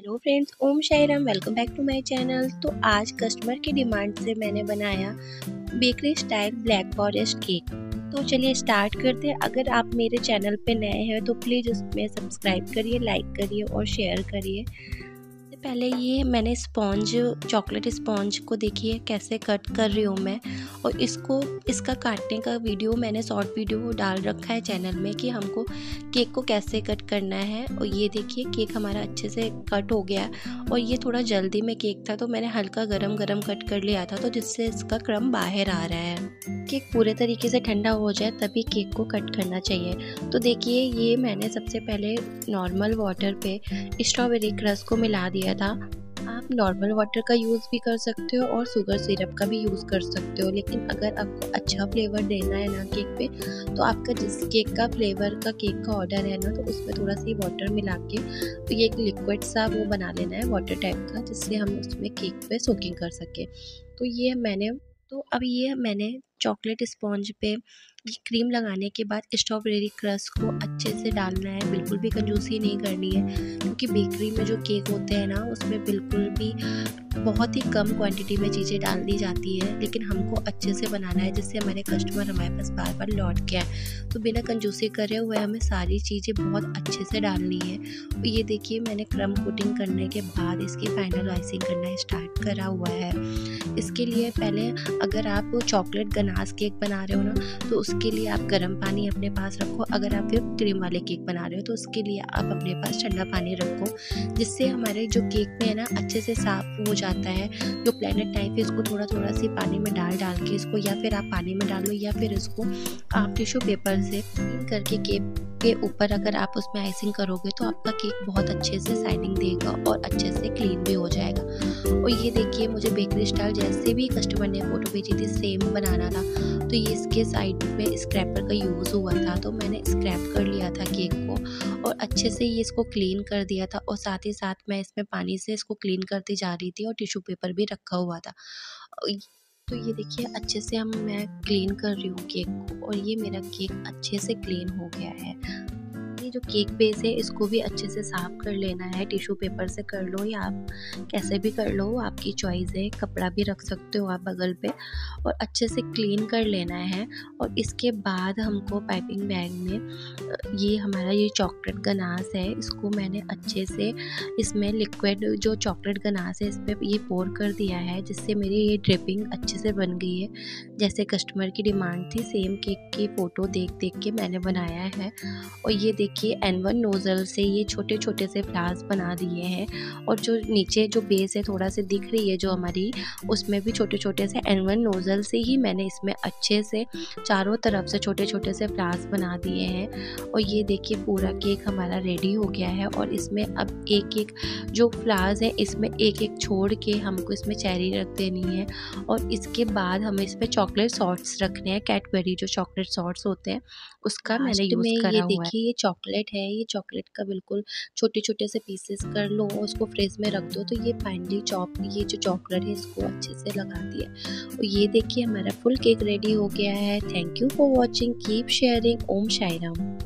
Hello friends, Om Sai Ram. Welcome back to my channel. तो आज customer की डिमांड से मैंने बनाया bakery style black forest cake. तो चलिए स्टार्ट करते हैं। अगर आप मेरे चैनल पे नए हैं तो प्लीज़ उसमें सब्सक्राइब करिए, लाइक करिए और शेयर करिए। पहले ये मैंने स्पॉन्ज, चॉकलेट स्पॉन्ज को देखिए कैसे कट कर रही हूँ मैं। और इसका काटने का वीडियो मैंने शॉर्ट वीडियो डाल रखा है चैनल में कि हमको केक को कैसे कट करना है। और ये देखिए केक हमारा अच्छे से कट हो गया। और ये थोड़ा जल्दी में केक था तो मैंने हल्का गरम गरम कट कर लिया था, तो जिससे इसका क्रम बाहर आ रहा है। केक पूरे तरीके से ठंडा हो जाए तभी केक को कट करना चाहिए। तो देखिए ये मैंने सबसे पहले नॉर्मल वाटर पे स्ट्रॉबेरी क्रश को मिला दिया था। आप नॉर्मल वाटर का यूज़ भी कर सकते हो और शुगर सिरप का भी यूज़ कर सकते हो, लेकिन अगर आपको अच्छा फ्लेवर देना है ना केक पे, तो आपका जिस केक का फ्लेवर का केक का ऑर्डर है ना, तो उसमें थोड़ा सी वाटर मिला के तो ये एक लिक्विड सा वो बना लेना है वाटर टाइप का, जिससे हम उसमें केक पे सोकिंग कर सके। तो अब ये मैंने चॉकलेट स्पॉन्ज पे ये क्रीम लगाने के बाद स्ट्रॉबेरी क्रश को अच्छे से डालना है। बिल्कुल भी कंजूसी नहीं करनी है, क्योंकि बेकरी में जो केक होते हैं ना उसमें बिल्कुल भी बहुत ही कम क्वांटिटी में चीज़ें डाल दी जाती है, लेकिन हमको अच्छे से बनाना है जिससे हमारे कस्टमर हमारे पास बार बार लौट के आए। तो बिना कंजूसी करे हुए हमें सारी चीज़ें बहुत अच्छे से डालनी है। और ये देखिए मैंने क्रम कोटिंग करने के बाद इसकी फाइनल आइसिंग करना स्टार्ट करा हुआ है। इसके लिए पहले अगर आप चॉकलेट गनाश केक बना रहे हो ना, तो उसके लिए आप गर्म पानी अपने पास रखो। अगर आप फिर क्रीम वाले केक बना रहे हो तो उसके लिए आप अपने पास ठंडा पानी रखो, जिससे हमारे जो केक में है ना अच्छे से साफ हो जाता है। जो प्लेनेट टाइप है इसको थोड़ा थोड़ा सी पानी में डाल के इसको, या फिर आप पानी में डालो या फिर इसको आप टिश्यू पेपर से क्लीन करके केक के ऊपर अगर आप उसमें आइसिंग करोगे तो आपका केक बहुत अच्छे से शाइनिंग देगा और अच्छे से क्लीन भी हो जाएगा। और ये देखिए मुझे बेकरी स्टाइल जैसे भी कस्टमर ने फोटो भेजी थी सेम बनाना था, तो ये इसके साइड में स्क्रैपर का यूज़ हुआ था, तो मैंने स्क्रैप कर लिया था केक को और अच्छे से ये इसको क्लीन कर दिया था। और साथ ही साथ मैं इसमें पानी से इसको क्लीन करती जा रही थी और टिश्यू पेपर भी रखा हुआ था। तो ये देखिए अच्छे से मैं क्लीन कर रही हूँ केक को, और ये मेरा केक अच्छे से क्लीन हो गया है। ये जो केक बेस है इसको भी अच्छे से साफ कर लेना है। टिश्यू पेपर से कर लो या आप कैसे भी कर लो, आपकी चॉइस है। कपड़ा भी रख सकते हो आप बगल पे, और अच्छे से क्लीन कर लेना है। और इसके बाद हमको पाइपिंग बैग में ये हमारा ये चॉकलेट गनाश है, इसको मैंने अच्छे से इसमें लिक्विड जो चॉकलेट गनाश है इस पर ये पोर कर दिया है, जिससे मेरी ये ड्रिपिंग अच्छे से बन गई है। जैसे कस्टमर की डिमांड थी सेम केक की फ़ोटो देख के मैंने बनाया है। और ये देखिए N1 नोज़ल से ये छोटे छोटे से फ्लावर्स बना दिए हैं, और जो नीचे जो बेस है थोड़ा से दिख रही है जो हमारी, उसमें भी छोटे छोटे से N1 नोज़ल से ही मैंने इसमें अच्छे से चारों तरफ से छोटे छोटे से फ्लावर्स बना दिए हैं। और ये देखिए पूरा केक हमारा रेडी हो गया है। और इसमें अब एक एक जो फ्लावर्स है इसमें एक एक छोड़ के हमको इसमें चेरी रख देनी है। और इसके बाद हमें इसमें चॉकलेट सॉट्स रखने हैं। कैडबरी जो चॉकलेट सॉट्स होते हैं उसका मैंने यूज़ करा हुआ है। देखिए ये चॉकलेट है, ये चॉकलेट का बिल्कुल छोटे छोटे से पीसेस कर लो और उसको फ्रिज में रख दो, तो ये फाइनली ये जो चॉकलेट है इसको अच्छे से लगा दिया। और ये देखिए हमारा फुल केक रेडी हो गया है। Thank you for watching, keep sharing. Om Sai Ram.